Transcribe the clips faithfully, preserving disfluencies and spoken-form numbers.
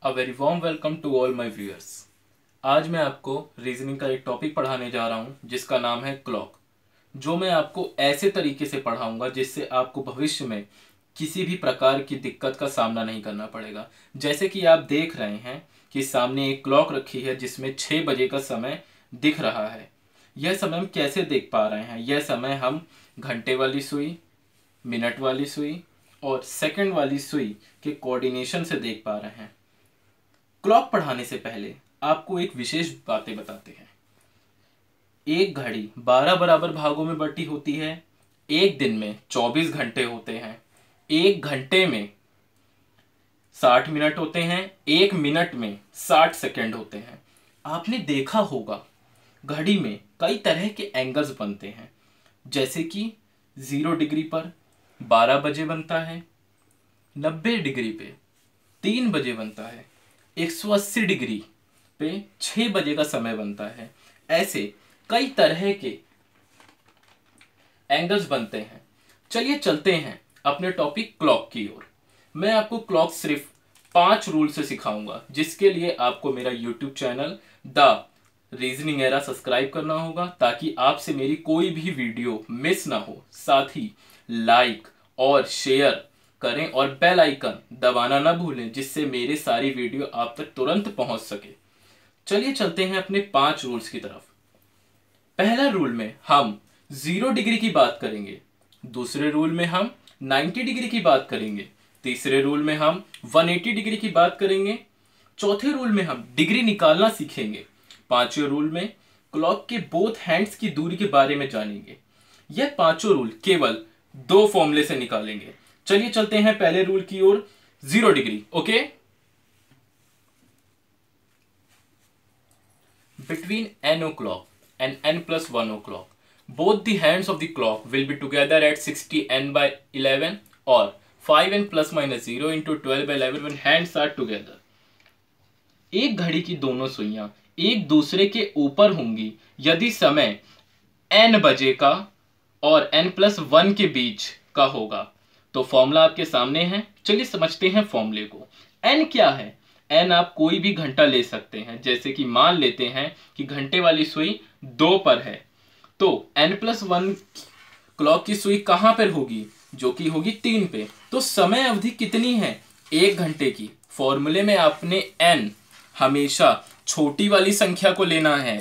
A very warm welcome to all my viewers. आज मैं आपको रीजनिंग का एक टॉपिक पढ़ाने जा रहा हूं जिसका नाम है क्लॉक, जो मैं आपको ऐसे तरीके से पढ़ाऊंगा जिससे आपको भविष्य में किसी भी प्रकार की दिक्कत का सामना नहीं करना पड़ेगा। जैसे कि आप देख रहे हैं कि सामने एक क्लॉक रखी है जिसमें छः बजे का समय दिख रहा है। यह समय हम कैसे देख पा रहे हैं? यह समय हम घंटे वाली सुई, मिनट वाली सुई और सेकंड वाली सुई के कोऑर्डिनेशन से देख पा रहे हैं। क्लॉक पढ़ाने से पहले आपको एक विशेष बातें बताते हैं। एक घड़ी बारह बराबर भागों में बटी होती है। एक दिन में चौबीस घंटे होते हैं। एक घंटे में साठ मिनट होते हैं। एक मिनट में साठ सेकंड होते हैं। आपने देखा होगा घड़ी में कई तरह के एंगल्स बनते हैं, जैसे कि जीरो डिग्री पर बारह बजे बनता है, नब्बे डिग्री पे तीन बजे बनता है, एक सौ अस्सी डिग्री पे छः बजे का समय बनता है। ऐसे कई तरह के एंगल्स बनते हैं। चलिए चलते हैं अपने टॉपिक क्लॉक की ओर। मैं आपको क्लॉक सिर्फ पांच रूल से सिखाऊंगा, जिसके लिए आपको मेरा YouTube channel the reasoning era subscribe करना होगा ताकि आपसे मेरी कोई भी वीडियो मिस ना हो। साथ ही लाइक और शेयर करें और बेल आइकन दबाना ना भूलें, जिससे मेरे सारी वीडियो आप तक तुरंत पहुंच सके। चलिए चलते हैं अपने पांच रूल्स की तरफ। पहला रूल में हम जीरो डिग्री की बात करेंगे। दूसरे रूल में हम नब्बे डिग्री की बात करेंगे। तीसरे रूल में हम एक सौ अस्सी डिग्री की बात करेंगे। चौथे रूल में हम डिग्री निकालना सीखेंगे। पांचवें रूल में क्लॉक के बोथ हैंड्स की दूरी के बारे में जानेंगे। यह पांचों रूल केवल दो फॉर्मूले से निकालेंगे। चलिए चलते हैं पहले रूल की ओर, zero degree. Okay, between N o'clock and N plus one o'clock, both the hands of the clock will be together at sixty n by eleven or five n plus minus zero into twelve by eleven when hands are together। एक घड़ी की दोनों सुइयां एक दूसरे के ऊपर होंगी यदि समय n बजे का और n प्लस वन के बीच का होगा। तो फॉर्मूला आपके सामने है, चलिए समझते हैं फॉर्मूले को। n क्या है? n आप कोई भी घंटा ले सकते हैं, जैसे कि मान लेते हैं कि घंटे वाली सुई दो पर है, तो n प्लस वन क्लॉक की सुई कहां पर होगी? जो कि होगी तीन पे। तो समय अवधि कितनी है? एक घंटे की। फॉर्मूले में आपने n हमेशा छोटी वाली संख्या को लेना है,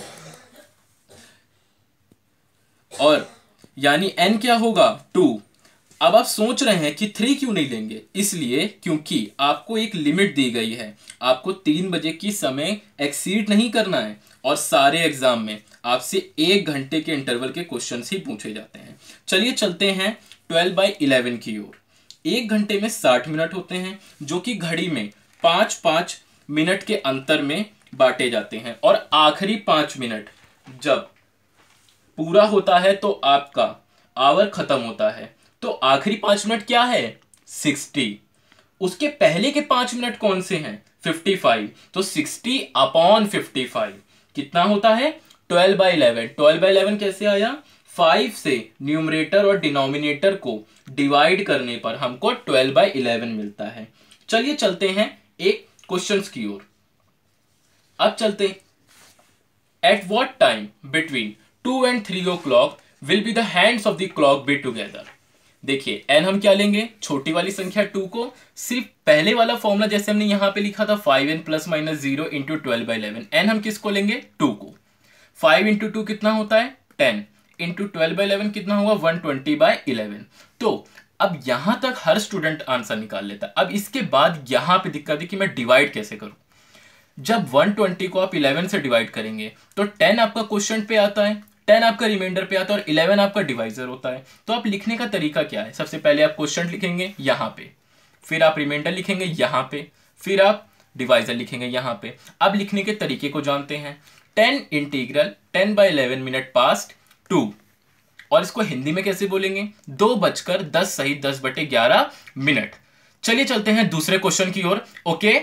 और यानी n क्या होगा? टू। अब आप सोच रहे हैं कि थ्री क्यों नहीं लेंगे? इसलिए क्योंकि आपको एक लिमिट दी गई है। आपको तीन बजे की समय एक्सीड नहीं करना है, और सारे एग्जाम में आपसे एक घंटे के इंटरवल के क्वेश्चंस ही पूछे जाते हैं। चलिए चलते हैं ट्वेल्व बाई इलेवन की ओर। एक घंटे में साठ मिनट होते हैं, जो कि घड़ी में पाँच पाँच मिनट के अंतर में बांटे जाते हैं, और आखिरी पाँच मिनट जब पूरा होता है तो आपका आवर खत्म होता है। तो आखिरी पाँच मिनट क्या है? सिक्सटी। उसके पहले के पाँच मिनट कौन से हैं? Fifty five. तो सिक्सटी अपॉन फिफ्टी फाइव कितना होता है? Twelve by eleven. Twelve by eleven कैसे आया? फाइव से न्यूमरेटर और डिनोमिनेटर को डिवाइड करने पर हमको ट्वेल्व बाई इलेवन मिलता है। चलिए चलते हैं एक क्वेश्चंस की ओर। अब चलते हैं, at what time between two and three o'clock will be the hands of the clock be together. देखिए एन हम क्या लेंगे? छोटी वाली संख्या टू को। सिर्फ पहले वाला फॉर्मूला जैसे हमने यहां पे लिखा था five N plus minus zero into twelve by eleven, N हम किसको लेंगे? टू को। फाइव इंटू टू कितना होता है? Ten into twelve by eleven कितना होगा? One twenty by eleven. तो अब यहां तक हर स्टूडेंट आंसर निकाल लेता है। अब इसके बाद यहां पे दिक्कत है कि मैं डिवाइड कैसे करूं। जब वन ट्वेंटी को आप इलेवन से डिवाइड करेंगे तो टेन आपका क्वेश्चन पे आता है, टेन आपका रिमाइंडर पे आता है, और इलेवन आपका डिवाइजर होता है। तो आप लिखने का तरीका क्या है? सबसे पहले आप क्वेश्चन लिखेंगे यहां पे, फिर आप रिमाइंडर लिखेंगे यहां पे, फिर आप डिवाइजर लिखेंगे यहां पे। अब लिखने के तरीके को जानते हैं। Ten integral ten by eleven minute past two, और इसको हिंदी में कैसे बोलेंगे? दो बजकर दस सही दस बटे ग्यारह मिनट। चलिए चलते हैं दूसरे क्वेश्चन की ओर। ओके,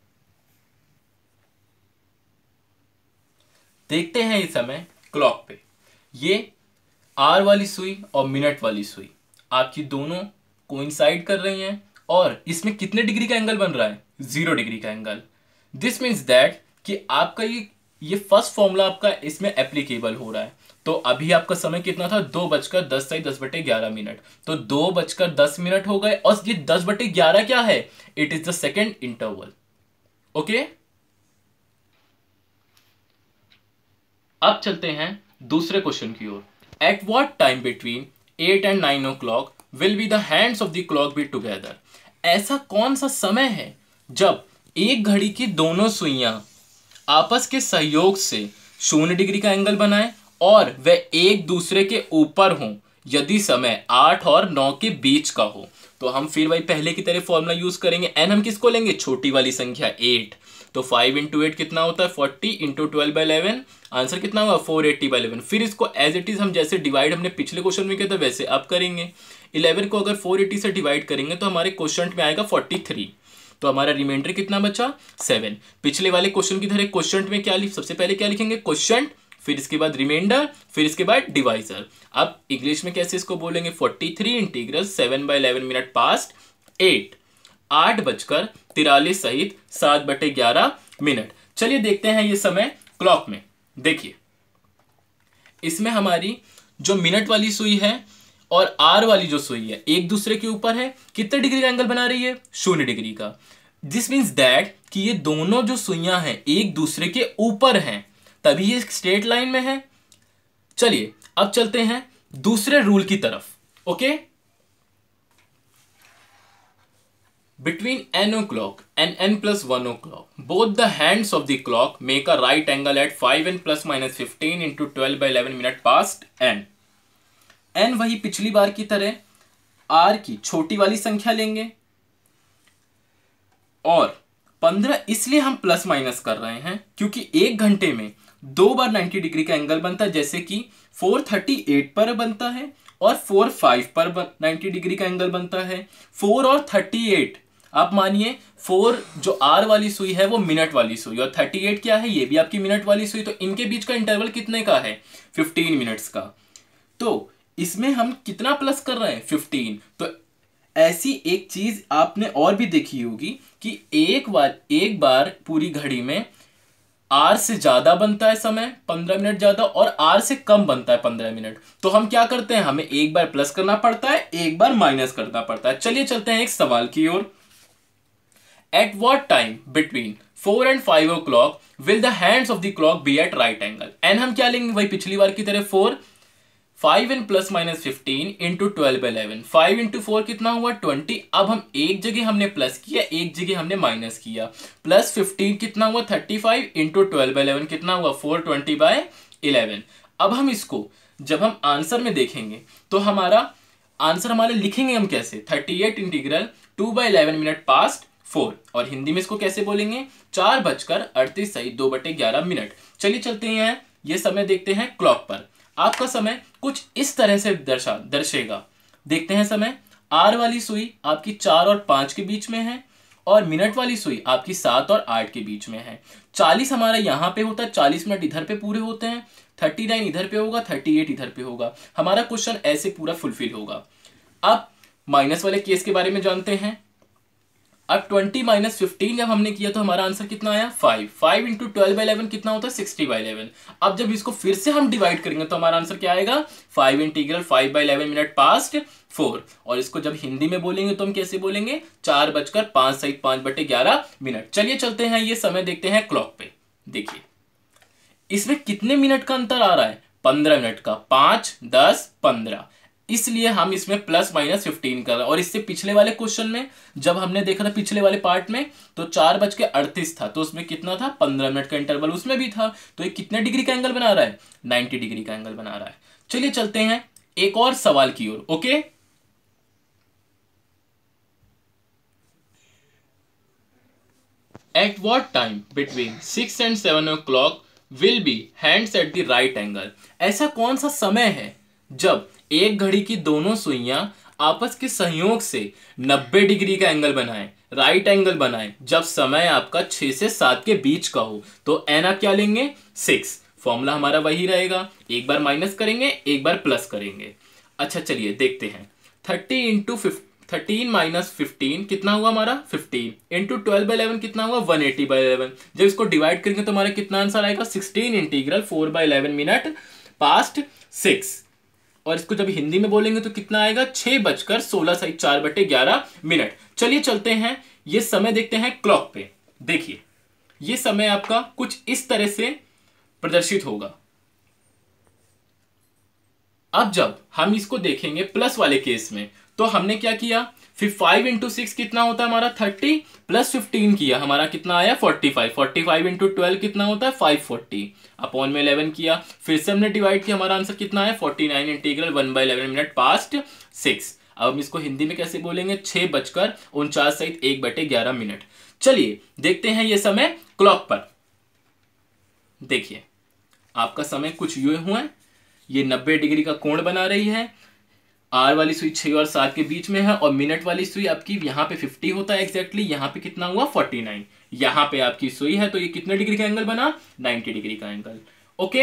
देखते हैं इस समय क्लॉक पे ये आर वाली सुई और मिनट वाली सुई आपकी दोनों कोइंसाइड कर रही हैं, और इसमें कितने डिग्री का एंगल बन रहा है? जीरो डिग्री का एंगल। दिस मीन्स दैट कि आपका ये ये फर्स्ट फॉर्मूला आपका इसमें एप्लीकेबल हो रहा है। तो अभी आपका समय कितना था, दो बजकर दस सही दस बटे ग्यारह मिनट। तो दो बजकर दस मिनट हो गए और ये दस बटे ग्यारह क्या है, it is the second interval. Okay, अब चलते हैं दूसरे क्वेश्चन की ओर। At what time between eight and nine o'clock will be the hands of the clock be together. ऐसा कौन सा समय है जब एक घड़ी की दोनों सुइयां आपस के सहयोग से शून्य डिग्री का एंगल बनाए और वे एक दूसरे के ऊपर हों यदि समय आठ और नौ के बीच का हो। तो हम फिर वही पहले की तरह फॉर्मूला यूज करेंगे। एन हम किसको लेंगे, छोटी वाली संख्या एट। तो फाइव इंटू एट कितना होता है, forty into twelve by eleven, answer कितना होगा, फोर एट्टी बाई इलेवन। फिर इसको एज इट इज हम जैसे डिवाइड हमने पिछले क्वेश्चन में किया था वैसे अब करेंगे। इलेवन को अगर फोर एट्टी से डिवाइड करेंगे तो हमारे क्वेश्चन में आएगा फोर्टी थ्री। तो हमारा रिमाइंडर कितना बचा, सेवन। पिछले वाले क्वेश्चन की तरह क्वेश्चन में क्या लिख, सबसे पहले क्या लिखेंगे, क्वेश्चन, फिर इसके बाद रिमाइंडर, फिर इसके बाद डिवाइजर। अब इंग्लिश में कैसे इसको बोलेंगे, forty three integral seven by eleven minute past eight, आठ बजकर तिरालीस सहित सात बटे ग्यारह मिनट। चलिए देखते हैं ये समय क्लॉक में। देखिए इसमें हमारी जो मिनट वाली सुई है और आर वाली जो सुई है एक दूसरे के ऊपर है, कितने डिग्री का एंगल बना रही है, शून्य डिग्री का। दिस मीन्स दैट कि ये दोनों जो सुइयां हैं एक दूसरे के ऊपर हैं, तभी ये स्ट्रेट लाइन में है। चलिए अब चलते हैं दूसरे रूल की तरफ। Okay, between N o'clock and N plus one o'clock both the hands of the clock make a right angle at five N plus minus fifteen into twelve by eleven minute past N. N वही पिछली बार की तरह are की छोटी वाली संख्या लेंगे और पंद्रह इसलिए हम प्लस माइनस कर रहे हैं क्योंकि एक घंटे में दो बार नाइन्टी डिग्री का एंगल बनता है, जैसे कि फोर थर्टी एट पर बनता है और फोर फाइव पर नाइन्टी डिग्री का एंगल बनता है। फोर और थर्टी एट, आप मानिए फोर जो आर वाली सुई है वो मिनट वाली सुई और थर्टी एट क्या है, ये भी आपकी मिनट वाली सुई। तो इनके बीच का इंटरवल कितने का है, फिफ्टीन मिनट्स का। तो इसमें हम कितना प्लस कर रहे हैं, फिफ्टीन। तो ऐसी एक चीज आपने और भी देखी होगी कि एक बार एक बार पूरी घड़ी में आर से ज्यादा बनता है समय पंद्रह मिनट ज्यादा और आर से कम बनता है पंद्रह मिनट। तो हम क्या करते हैं, हमें एक बार प्लस करना पड़ता है, एक बार माइनस करना पड़ता है। चलिए चलते हैं एक सवाल की ओर। At what time between four and five o'clock will the hands of the clock be at right angle. And हम क्या लेंगे, वही पिछली बार की तरह four, five N plus minus fifteen into twelve eleven, five into four कितना हुआ, ट्वेंटी। अब हम एक जगह हमने प्लस किया, एक जगह हमने माइनस किया। प्लस फिफ्टीन कितना हुआ, thirty five into twelve eleven कितना हुआ, फोर ट्वेंटी बाय इलेवन। अब हम इसको जब हम आंसर में देखेंगे तो हमारा आंसर हमारे लिखेंगे हम कैसे, thirty eight integral two by eleven minute past four, और हिंदी में इसको कैसे बोलेंगे, चार बजकर अड़तीस सही दो बटे ग्यारह मिनट। चलिए चलते हैं ये समय देखते हैं क्लॉक पर। आपका समय कुछ इस तरह से दर्शा दर्शेगा। देखते हैं समय, आर वाली सुई आपकी चार और पांच के बीच में है और मिनट वाली सुई आपकी सात और आठ के बीच में है। चालीस हमारा यहाँ पे होता है, चालीस मिनट इधर पे पूरे होते हैं, थर्टी नाइन इधर पे होगा, थर्टी एट इधर पे होगा। हमारा क्वेश्चन ऐसे पूरा फुलफिल होगा। अब माइनस वाले केस के बारे में जानते हैं। अब ट्वेंटी माइनस फिफ्टीन जब हमने किया तो हमारा आंसर कितना आया, five. Five into twelve by eleven कितना होता है, सिक्सटी बाई इलेवन। अब जब इसको फिर से हम डिवाइड करेंगे तो हमारा आंसर क्या आएगा, five integral five by eleven minute past four. और इसको जब हिंदी में बोलेंगे तो हम कैसे बोलेंगे, चार बजकर पांच सहित पांच बटे ग्यारह मिनट। चलिए चलते हैं ये समय देखते हैं क्लॉक पे। देखिए इसमें कितने मिनट का अंतर आ रहा है, पंद्रह मिनट का, पांच दस पंद्रह, इसलिए हम इसमें प्लस माइनस फिफ्टीन कर रहे हैं। और इससे पिछले वाले क्वेश्चन में जब हमने देखा था पिछले वाले पार्ट में तो चार बज के अड़तीस था, तो उसमें कितना था, पंद्रह मिनट का इंटरवल उसमें भी था। तो ये कितने डिग्री का एंगल बना रहा है, नाइन्टी डिग्री का एंगल बना रहा है। चलिए चलते हैं एक और सवाल की ओर। Okay, at what time between six and seven o'clock will be hands at the right angle. ऐसा कौन सा समय है जब एक घड़ी की दोनों सुइयां आपस के सहयोग से नब्बे डिग्री का एंगल बनाएं, राइट एंगल बनाएं, जब समय आपका छह से सात के बीच का हो। तो एन आप क्या लेंगे, सिक्स। फॉर्मूला हमारा वही रहेगा, एक बार माइनस करेंगे एक बार प्लस करेंगे। अच्छा चलिए देखते हैं, thirty into thirteen minus fifteen कितना हुआ हमारा fifteen into twelve by eleven कितना हुआ वन एटी बाई इलेवन। जब इसको डिवाइड करेंगे तो हमारा कितना आंसर आएगा sixteen integral four by eleven minute past six. और इसको जब हिंदी में बोलेंगे तो कितना आएगा छह बजकर सोलह सही चार बटे ग्यारह मिनट। चलिए चलते हैं ये समय देखते हैं क्लॉक पे। देखिए ये समय आपका कुछ इस तरह से प्रदर्शित होगा। अब जब हम इसको देखेंगे प्लस वाले केस में तो हमने क्या किया, फिर फाइव इंटू सिक्स कितना होता है हमारा थर्टी, प्लस फिफ्टीन किया हमारा कितना आया forty five, forty five into twelve कितना होता है फाइव फोर्टी, अपॉन में इलेवन किया, फिर से हमने डिवाइड किया, हमारा आंसर कितना है forty nine integral one by eleven minute past six. अब हम इसको हिंदी में कैसे बोलेंगे, छह बजकर उनचास सहित एक बटे ग्यारह मिनट। चलिए देखते हैं ये समय क्लॉक पर। देखिए आपका समय कुछ ये हुआ, ये नब्बे डिग्री का कोण बना रही है, आर वाली सुई छह और सात के बीच में है, और मिनट वाली सुई आपकी यहाँ पे फिफ्टी होता है एग्जैक्टली, यहाँ पे कितना हुआ फोर्टी नाइन, यहाँ पे आपकी सुई है तो ये कितने डिग्री का एंगल बना नाइन्टी डिग्री का एंगल। ओके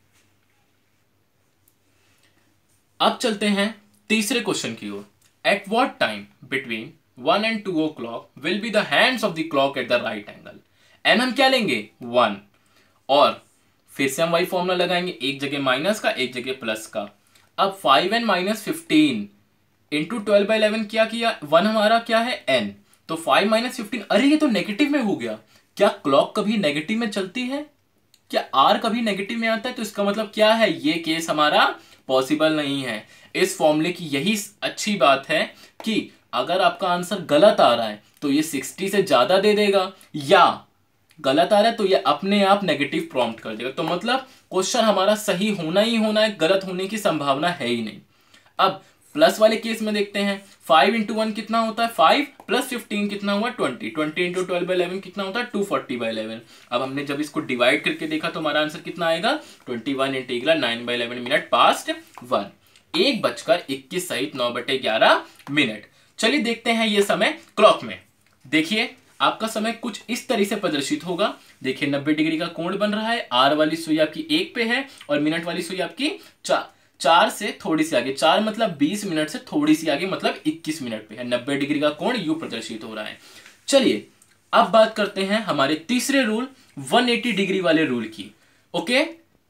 अब चलते हैं तीसरे क्वेश्चन की ओर। At what time between one and two o'clock will be the hands of the clock at the right angle. N हम क्या लेंगे वन, और फिर से हम वही फॉर्मूला लगाएंगे, एक जगह माइनस का एक जगह प्लस का। अब five N minus fifteen into twelve by eleven क्या किया, वन हमारा क्या है एन, तो फाइव माइनस फिफ्टीन, अरे ये तो नेगेटिव में हो गया। क्या क्लॉक कभी नेगेटिव में चलती है, क्या आर कभी नेगेटिव में आता है, तो इसका मतलब क्या है ये केस हमारा पॉसिबल नहीं है। इस फॉर्मूले की यही अच्छी बात है कि अगर आपका आंसर गलत आ रहा है तो ये सिक्सटी से ज्यादा दे देगा, या गलत आ रहा है तो ये अपने आप नेगेटिव प्रॉम्प्ट कर देगा। तो मतलब क्वेश्चन हमारा सही होना ही होना है, गलत होने की संभावना है ही नहीं। अब प्लस वाले केस में देखते हैं, फाइव इंटू वन कितना होता है फाइव, प्लस फिफ्टीन कितना हुआ twenty, twenty into twelve by eleven कितना होता है टू फोर्टी बाई इलेवन। अब हमने जब इसको डिवाइड करके देखा तो हमारा आंसर कितना आएगा twenty one integral nine by eleven minute past one, एक बजकर इक्कीस सहित नौ बटे ग्यारह मिनट। चलिए देखते हैं ये समय क्लॉक में। देखिए आपका समय कुछ इस तरह से प्रदर्शित होगा। देखिए नब्बे डिग्री का कोण बन रहा है, आर वाली सुई आपकी एक पे है और मिनट वाली सुई आपकी चार चार से थोड़ी सी आगे, चार मतलब बीस मिनट से थोड़ी सी आगे मतलब इक्कीस मिनट पे है। नब्बे डिग्री का कोण यू प्रदर्शित हो रहा है। चलिए अब बात करते हैं हमारे तीसरे रूल एक सौ अस्सी डिग्री वाले रूल की। Okay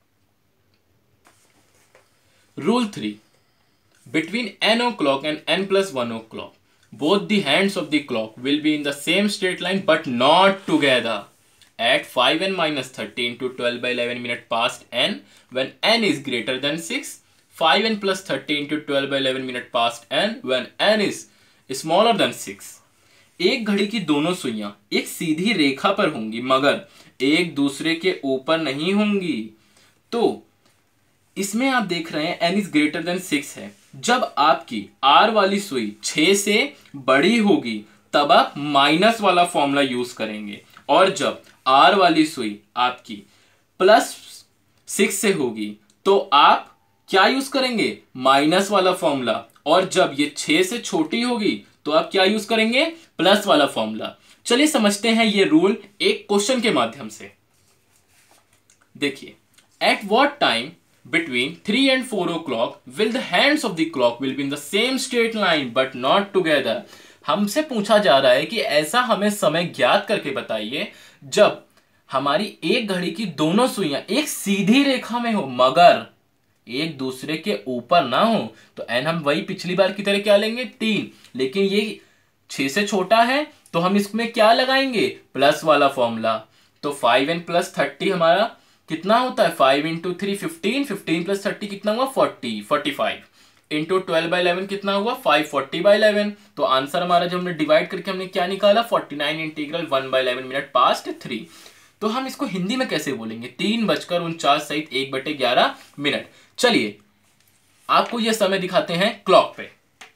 rule three, between N o'clock and N plus one o'clock both the hands of the clock will be in the same straight line but not together at five n minus thirty into twelve by eleven minute past n when n is greater than six, five n plus thirty into twelve by eleven minute past n when n is smaller than six। एक घड़ी की दोनों सुइयां एक सीधी रेखा पर होंगी मगर एक दूसरे के ऊपर नहीं होंगी। तो इसमें आप देख रहे हैं n is greater than six है, जब आपकी R वाली सुई छह से बड़ी होगी तब आप माइनस वाला फॉर्मूला यूज करेंगे, और जब R वाली सुई आपकी प्लस सिक्स से होगी तो आप क्या यूज करेंगे माइनस वाला फॉर्मूला, और जब ये छह से छोटी होगी तो आप क्या यूज करेंगे प्लस वाला फॉर्मूला। चलिए समझते हैं ये रूल एक क्वेश्चन के माध्यम से। देखिए at what time between three and four o'clock will the hands of the clock will be in the same straight line but not together। हमसे पूछा जा रहा है कि ऐसा हमें समय ज्ञात करके बताइए जब हमारी एक घड़ी की दोनों सुइयां एक सीधी रेखा में हो मगर एक दूसरे के ऊपर ना हो। तो एन हम वही पिछली बार की तरह क्या लेंगे तीन, लेकिन ये छह से छोटा है तो हम इसमें क्या लगाएंगे प्लस वाला फॉर्मूला। तो फाइव एन प्लस थर्टी हमारा कितना होता है five into three fifteen, fifteen plus thirty कितना हुआ forty, forty five into twelve by eleven कितना हुआ फाइव फोर्टी बाई इलेवन। तो आंसर हमारा जब हमने डिवाइड करके हमने क्या निकाला forty nine integral one by eleven minute past three. तो हम इसको हिंदी में कैसे बोलेंगे तीन बजकर उनचास सहित एक बटे ग्यारह मिनट। चलिए आपको यह समय दिखाते हैं क्लॉक पे।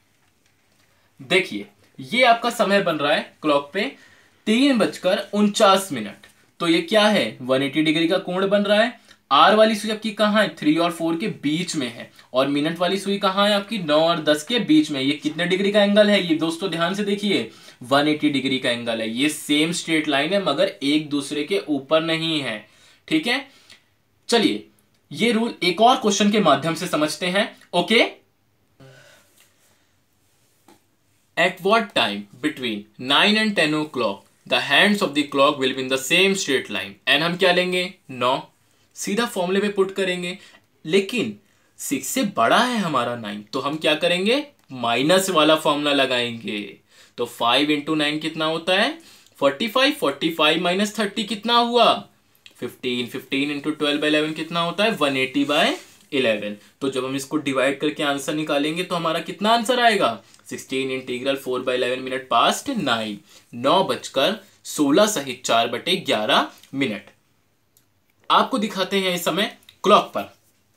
देखिए ये आपका समय बन रहा है क्लॉक पे तीन बजकर उनचास मिनट। तो ये क्या है एक सौ अस्सी डिग्री का कोण बन रहा है। आर वाली सुई आपकी कहाँ है थ्री और फोर के बीच में है, और मिनट वाली सुई कहाँ है आपकी नौ और दस के बीच में। ये कितने डिग्री का एंगल है ये दोस्तों ध्यान से देखिए एक सौ अस्सी डिग्री का एंगल है। ये सेम स्ट्रेट लाइन है मगर एक दूसरे के ऊपर नहीं है। ठीक है चलिए ये रूल एक और क्वेश्चन के माध्यम से समझते हैं। Okay at what time between nine and ten o'clock the hands of the clock will be in the same straight line. N हम क्या लेंगे, नौ, सीधा फॉर्मूले पे पुट करेंगे। लेकिन सिक्स से बड़ा है हमारा नाइन, तो हम क्या करेंगे, माइनस वाला फॉर्मूला लगाएंगे। तो फाइव इंटू नाइन कितना होता है, forty five, forty five minus thirty कितना हुआ, fifteen, fifteen into twelve by eleven कितना होता है, वन एटी बाई इलेवन। तो जब हम इसको डिवाइड करके आंसर निकालेंगे तो हमारा कितना आंसर आएगा, sixteen integral four by eleven minute past nine, नौ बजकर सोलह सहित चार बटे ग्यारह मिनट। आपको दिखाते हैं इस समय क्लॉक पर,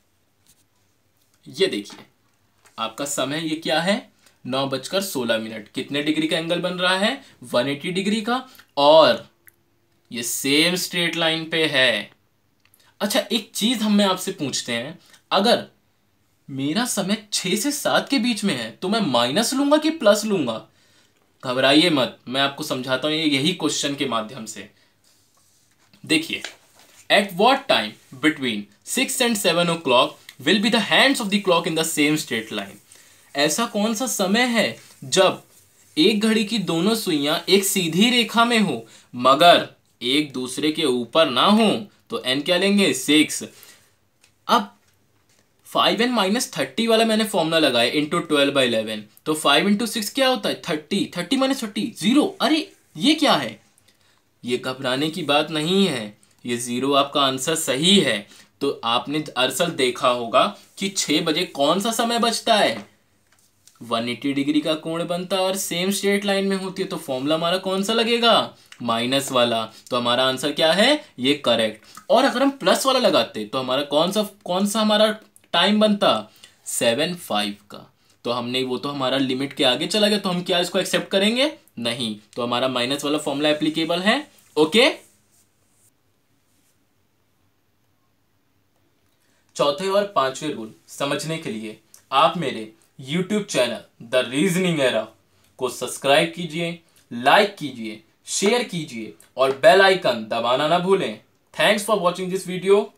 ये देखिए आपका समय ये क्या है, नौ बजकर सोलह मिनट। कितने डिग्री का एंगल बन रहा है, वन एटी डिग्री का, और ये सेम स्ट्रेट लाइन पे है। अच्छा एक चीज हम में आपसे पूछते हैं, अगर मेरा समय छह से सात के बीच में है तो मैं माइनस लूंगा कि प्लस लूंगा? घबराइए मत, मैं आपको समझाता हूं यही क्वेश्चन के माध्यम से। देखिए, at what time between six and seven o'clock will be the hands of the clock in the same straight line. ऐसा कौन सा समय है जब एक घड़ी की दोनों सुइयां एक सीधी रेखा में हो मगर एक दूसरे के ऊपर ना हो? तो एन क्या लेंगे, सिक्स। अब फाइव एन माइनस थर्टी वाला मैंने फॉर्मूला लगाया इंटू ट्वेल्व बाई इलेवन, तो फाइव इंटू सिक्स क्या होता है, thirty, thirty minus thirty zero. अरे ये क्या है, ये घबराने की बात नहीं है, ये जीरो आपका आंसर सही है। तो आपने दरअसल देखा होगा कि छह बजे कौन सा समय बचता है, वन एटी डिग्री का कोण बनता है और सेम स्ट्रेट लाइन में होती है, तो फॉर्मूला हमारा कौन सा लगेगा, माइनस वाला। तो हमारा आंसर क्या है, ये करेक्ट। और अगर हम प्लस वाला लगाते तो हमारा कौन सा कौन सा हमारा टाइम बनता, सेवन फाइव का। तो हमने वो तो हमारा लिमिट के आगे चला गया, तो हम क्या इसको एक्सेप्ट करेंगे, नहीं। तो हमारा माइनस वाला फॉर्मूला एप्लीकेबल है। ओके, चौथे और पांचवें रूल समझने के लिए आप मेरे YouTube channel the reasoning era को सब्सक्राइब कीजिए, लाइक कीजिए, शेयर कीजिए और बेल आइकन दबाना ना भूलें। Thanks for watching this video.